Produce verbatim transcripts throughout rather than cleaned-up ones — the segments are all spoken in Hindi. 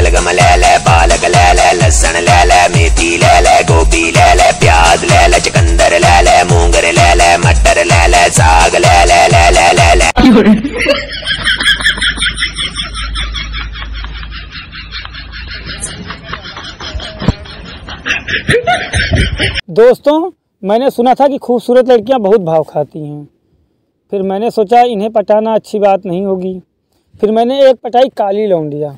शलगम ले ले, पालक ले ले, लहसुन ले ले, मेथी ले ले, गोभी ले ले, प्याज ले ले, चुकंदर ले ले, मूंगर ले ले, मटर ले ले, साग ले ले ले ले ले ले। दोस्तों, मैंने सुना था कि खूबसूरत लड़कियां बहुत भाव खाती हैं। फिर मैंने सोचा इन्हें पटाना अच्छी बात नहीं होगी। फिर मैंने एक पटाई काली लौंडिया।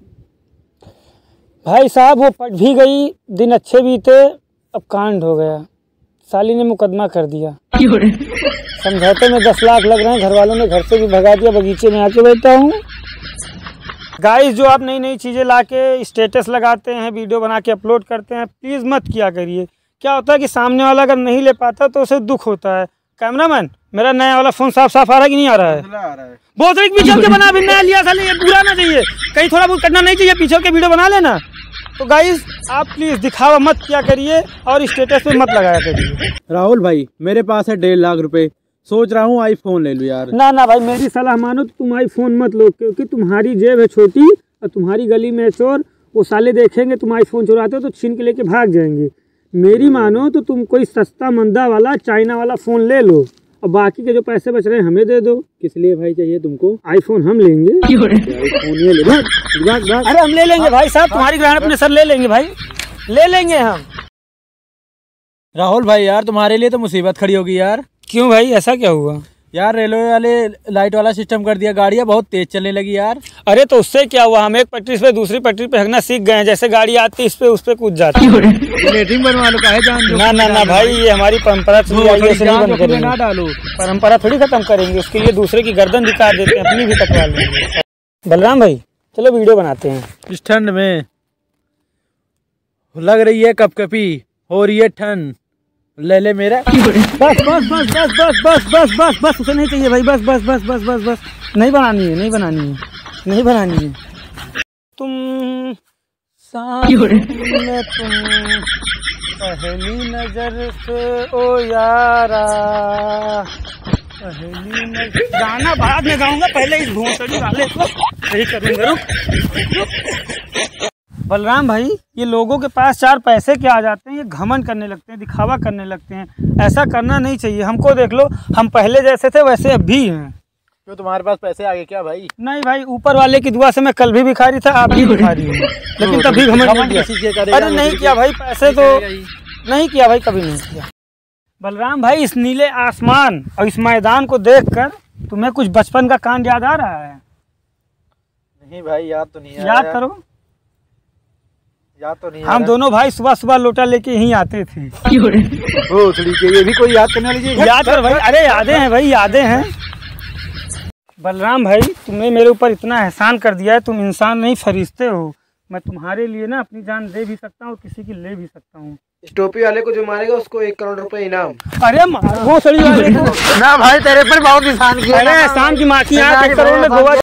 भाई साहब वो पट भी गई, दिन अच्छे बीते, अब कांड हो गया। साली ने मुकदमा कर दिया। समझौते में दस लाख लग रहे हैं, घर वालों ने घर से भी भगा दिया, बगीचे में आके बैठा हूँ। गाइस, जो आप नई नई चीज़ें लाके स्टेटस लगाते हैं, वीडियो बना के अपलोड करते हैं, प्लीज़ मत किया करिए। क्या होता है कि सामने वाला अगर नहीं ले पाता तो उसे दुख होता है। कैमरामैन, मेरा नया वाला फ़ोन साफ साफ आ रहा है कि नहीं आ रहा है? बहुत सारी पीछे के बना भी नया लिया साले, ये पूरा ना चाहिए, कहीं थोड़ा बहुत करना नहीं चाहिए, पीछे के वीडियो बना लेना। तो गाइस, आप प्लीज़ दिखावा मत किया करिए और स्टेटस पे मत लगाया करिए। राहुल भाई, मेरे पास है डेढ़ लाख रुपए, सोच रहा हूँ आईफोन ले लूँ यार। ना ना भाई, मेरी सलाह मानो तो तुम आईफोन मत लो, क्योंकि तुम्हारी जेब है छोटी और तुम्हारी गली में चोर, वो साले देखेंगे तुम आईफोन चुराते हो तो छीन के लेके भाग जाएंगे। मेरी मानो तो तुम कोई सस्ता मंदा वाला चाइना वाला फ़ोन ले लो और बाकी के जो पैसे बच रहे हैं हमें दे दो। किस लिए भाई चाहिए तुमको? आईफोन हम लेंगे। आईफोन ये ले। भाग, भाग, भाग। अरे हम ले लेंगे भाई साहब, तुम्हारी ग्रहण अपने सर ले लेंगे भाई, ले लेंगे हम। राहुल भाई यार, तुम्हारे लिए तो मुसीबत खड़ी होगी यार। क्यों भाई, ऐसा क्या हुआ? यार रेलवे वाले लाइट वाला सिस्टम कर दिया, गाड़ियाँ बहुत तेज चलने लगी यार। अरे तो उससे क्या हुआ, हम एक पटरी से दूसरी पटरी पे हगना सीख गए हैं, जैसे गाड़ी आती है इस पे उस पे कूद जाती है। लेटरिन बनवा लो, काहे जान दो। ना ना ना भाई, ये हमारी परंपरा चली आई है, इसे नहीं बंद करेंगे। ना डालो, परंपरा थोड़ी खत्म करेंगे, उसके लिए दूसरे की गर्दन दिखा देते हैं, अपनी भी कटवा लेंगे। बलराम भाई, चलो वीडियो बनाते हैं। इस ठंड में लग रही है कपकपी, हो रही है ठंड, ले ले मेरा। बस बस बस बस बस बस बस बस बस उसे नहीं चाहिए भाई, बस बस बस बस बस बस नहीं बनानी है, नहीं बनानी है, नहीं बनानी है। तुम सामने तुम पहली नजर से ओ यारा, पहली नजर। गाना बाद में गाऊंगा, पहले इस भूसड़ी वाले को सही करूंगा। रुक। बलराम भाई, ये लोगों के पास चार पैसे के आ जाते हैं, ये घमंड करने लगते हैं, दिखावा करने लगते हैं। ऐसा करना नहीं चाहिए। हमको देख लो, हम पहले जैसे थे वैसे अब भी हैं। क्यों, तुम्हारे पास पैसे आ गए क्या भाई? नहीं भाई, ऊपर वाले की दुआ से मैं कल भी भिखारी था, आप भी भिखारी हैं, लेकिन तभी घमंड नहीं किया। अरे नहीं किया भाई, पैसे तो नहीं किया भाई, कभी नहीं किया। बलराम भाई, इस नीले आसमान और इस मैदान को देखकर तुम्हें कुछ बचपन का कांड याद आ रहा है? नहीं भाई, याद तो नहीं। याद करो। याद तो नहीं। हम दोनों भाई सुबह सुबह लोटा लेके यहीं आते थे। ओ के ये भी कोई याद करने वाली चीज़? याद कर भाई। अरे यादें हैं भाई, यादें हैं। बलराम भाई, तुमने मेरे ऊपर इतना एहसान कर दिया है, तुम इंसान नहीं फरिश्ते हो। मैं तुम्हारे लिए ना अपनी जान दे भी सकता हूँ, किसी की ले भी सकता हूँ। इस टोपी वाले को जो मारेगा उसको एक करोड़ रुपए इनाम। अरे वो सड़ी वाले को ना भाई, तेरे पर बहुत एहसान किया। अरे एहसान की माँ की यहाँ एक करोड़ में गोवा